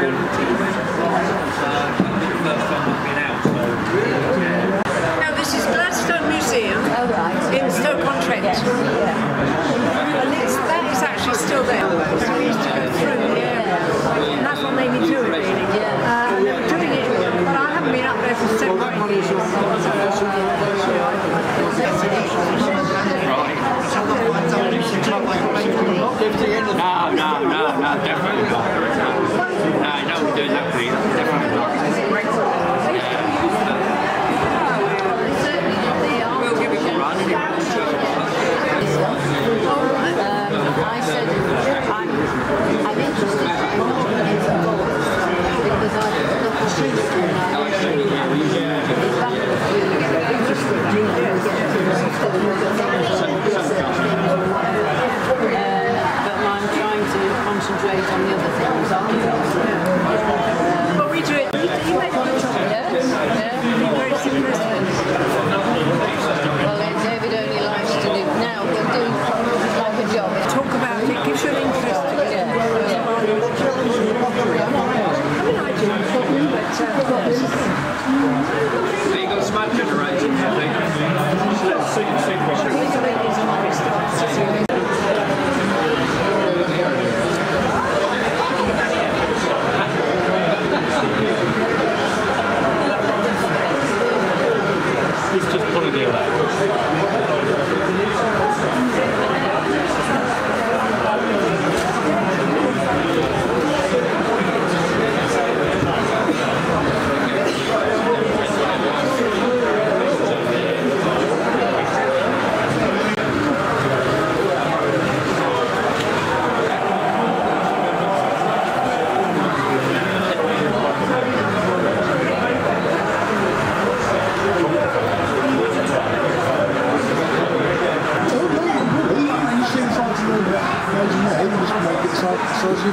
Now this is Gladstone Museum in Stoke-on-Trent. That is actually still there. So we used to go through the area, and that's what made me do it really. They were doing it, but I haven't been up there for 7 or 8 years. No, definitely not. No, don't do that, please. Definitely not. We'll give it a run. I said I'm interested in because I've got the shoes but I'm trying to concentrate on the other things. Well, we do it. You make a good job. Very simplistic. Well, David only likes to do now, but do like a job. Talk about it, gives you an interest. I mean, I do, but So you got smoke generating, have you? It's just put it there. So as you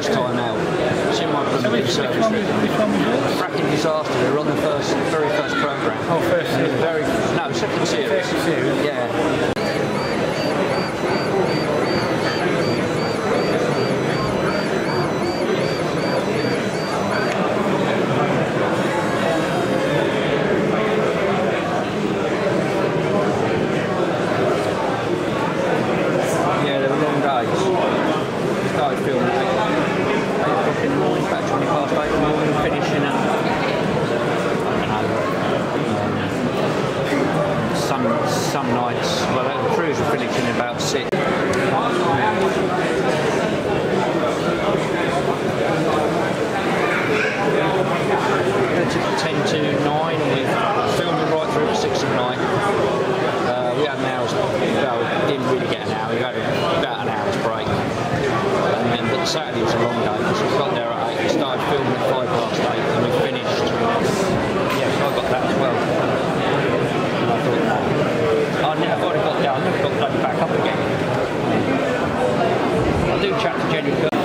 first time out. It's in my Bloomington service. Which one was it? Fracking Disaster. We were on the very first programme. Oh, first series. No, second series. Second series. Yeah. Some nights, well, the crews were finishing about 6. 10 to 9, and we filmed it right through to 6 at night. We had an hour's, well, didn't really get an hour, we had about an hour's break. But Saturday was a long day because we got there at 8, we started filming at 8:05 and we finished. Yes, I got that as well. And I thought, no, I'd never got down, I never got bloody back up again. I do chat to Jenny Kirk.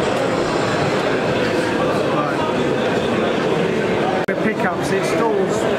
Pickups, it stalls